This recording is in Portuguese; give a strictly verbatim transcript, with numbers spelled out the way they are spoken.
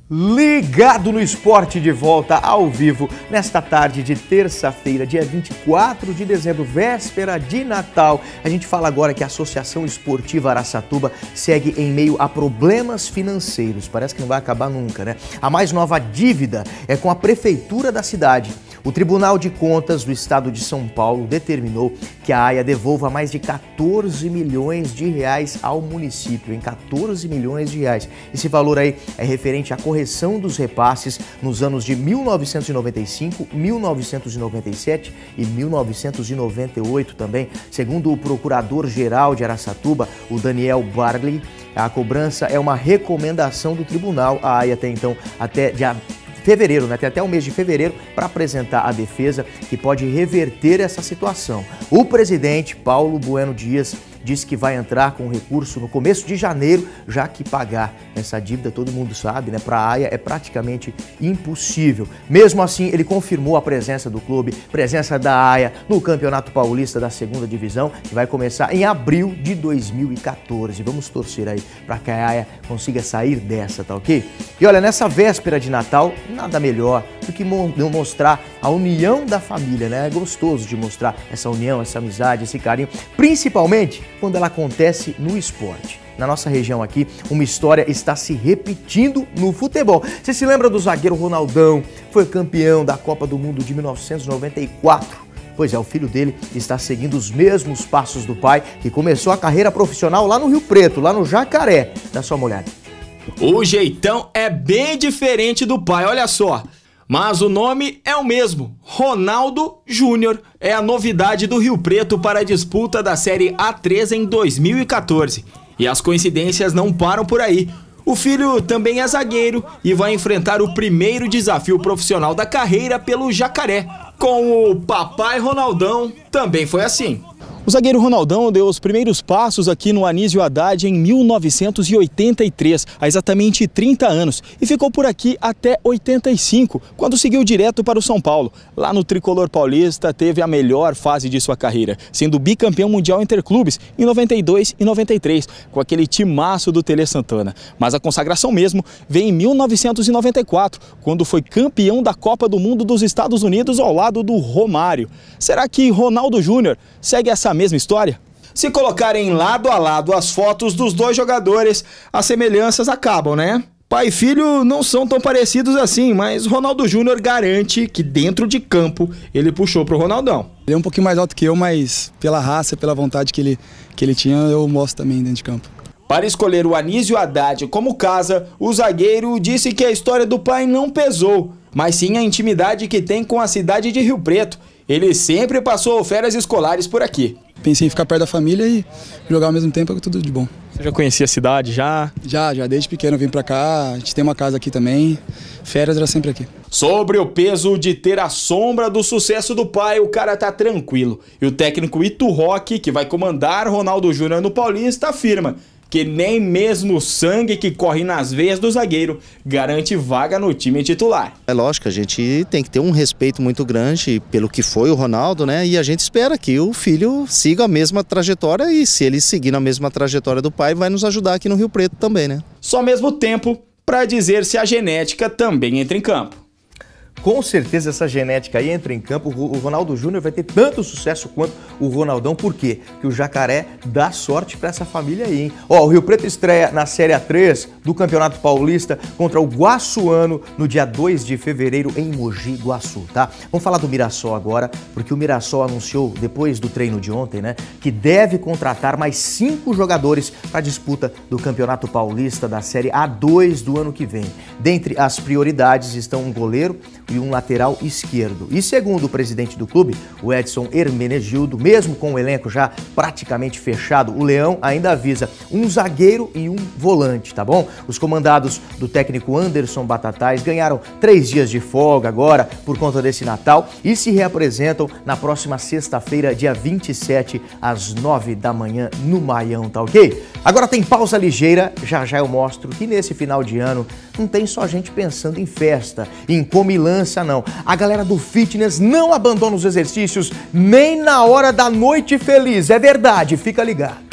Ligado no Esporte, de volta ao vivo nesta tarde de terça-feira, dia vinte e quatro de dezembro, véspera de Natal. A gente fala agora que a Associação Esportiva Araçatuba segue em meio a problemas financeiros. Parece que não vai acabar nunca, né? A mais nova dívida é com a prefeitura da cidade. O Tribunal de Contas do Estado de São Paulo determinou que a AIA devolva mais de quatorze milhões de reais ao município, em quatorze milhões de reais. Esse valor aí é referente à correção dos repasses nos anos de mil novecentos e noventa e cinco, mil novecentos e noventa e sete e mil novecentos e noventa e oito também. Segundo o Procurador-Geral de Araçatuba, o Daniel Barley, a cobrança é uma recomendação do tribunal. A AIA tem então até dia fevereiro, né? Tem até o mês de fevereiro para apresentar a defesa que pode reverter essa situação. O presidente Paulo Bueno Dias disse que vai entrar com recurso no começo de janeiro, já que pagar essa dívida, todo mundo sabe, né? Para a AIA é praticamente impossível. Mesmo assim, ele confirmou a presença do clube, presença da AIA no Campeonato Paulista da segunda Divisão, que vai começar em abril de dois mil e quatorze. Vamos torcer aí para que a AIA consiga sair dessa, tá ok? E olha, nessa véspera de Natal, nada melhor do que mostrar a união da família, né? É gostoso de mostrar essa união, essa amizade, esse carinho, principalmente quando ela acontece no esporte. Na nossa região aqui, uma história está se repetindo no futebol. Você se lembra do zagueiro Ronaldão? Foi campeão da Copa do Mundo de mil novecentos e noventa e quatro. Pois é, o filho dele está seguindo os mesmos passos do pai, que começou a carreira profissional lá no Rio Preto, lá no Jacaré. Dá só uma olhada. O jeitão é bem diferente do pai, olha só. Mas o nome é o mesmo, Ronaldo Júnior. É a novidade do Rio Preto para a disputa da Série A três em dois mil e quatorze. E as coincidências não param por aí. O filho também é zagueiro e vai enfrentar o primeiro desafio profissional da carreira pelo Jacaré. Com o papai Ronaldão, também foi assim. O zagueiro Ronaldão deu os primeiros passos aqui no Anísio Haddad em mil novecentos e oitenta e três, há exatamente trinta anos, e ficou por aqui até oitenta e cinco, quando seguiu direto para o São Paulo. Lá no Tricolor Paulista teve a melhor fase de sua carreira, sendo bicampeão mundial interclubes em noventa e dois e noventa e três, com aquele timaço do Tele Santana. Mas a consagração mesmo veio em mil novecentos e noventa e quatro, quando foi campeão da Copa do Mundo dos Estados Unidos ao lado do Romário. Será que Ronaldo Júnior segue essa mesma história? Se colocarem lado a lado as fotos dos dois jogadores, as semelhanças acabam, né? Pai e filho não são tão parecidos assim, mas Ronaldo Júnior garante que dentro de campo ele puxou pro Ronaldão. Ele é um pouquinho mais alto que eu, mas pela raça, pela vontade que ele, que ele tinha, eu mostro também dentro de campo. Para escolher o Anísio Haddad como casa, o zagueiro disse que a história do pai não pesou, mas sim a intimidade que tem com a cidade de Rio Preto. Ele sempre passou férias escolares por aqui. Pensei em ficar perto da família e jogar ao mesmo tempo, é tudo de bom. Você já conhecia a cidade, já? Já, já desde pequeno eu vim pra cá, a gente tem uma casa aqui também, férias era sempre aqui. Sobre o peso de ter a sombra do sucesso do pai, o cara tá tranquilo. E o técnico Ito Roque, que vai comandar Ronaldo Júnior no Paulista, afirma que nem mesmo o sangue que corre nas veias do zagueiro garante vaga no time titular. É lógico, a gente tem que ter um respeito muito grande pelo que foi o Ronaldo, né? E a gente espera que o filho siga a mesma trajetória e se ele seguir na mesma trajetória do pai, vai nos ajudar aqui no Rio Preto também, né? Só mesmo tempo para dizer se a genética também entra em campo. Com certeza essa genética aí entra em campo. O Ronaldo Júnior vai ter tanto sucesso quanto o Ronaldão. Por quê? Porque o Jacaré dá sorte para essa família aí, hein? Ó, o Rio Preto estreia na Série A três do Campeonato Paulista contra o Guaçuano no dia dois de fevereiro em Mogi Guaçu, tá? Vamos falar do Mirassol agora, porque o Mirassol anunciou, depois do treino de ontem, né, que deve contratar mais cinco jogadores para a disputa do Campeonato Paulista da Série A dois do ano que vem. Dentre as prioridades estão um goleiro e um lateral esquerdo. E segundo o presidente do clube, o Edson Hermenegildo, mesmo com o elenco já praticamente fechado, o Leão ainda avisa um zagueiro e um volante, tá bom? Os comandados do técnico Anderson Batatais ganharam três dias de folga agora por conta desse Natal e se reapresentam na próxima sexta-feira, dia vinte e sete, às nove da manhã, no Maião, tá ok? Agora tem pausa ligeira, já já eu mostro que nesse final de ano não tem só gente pensando em festa, em comilança não. A galera do fitness não abandona os exercícios nem na hora da noite feliz, é verdade, fica ligado.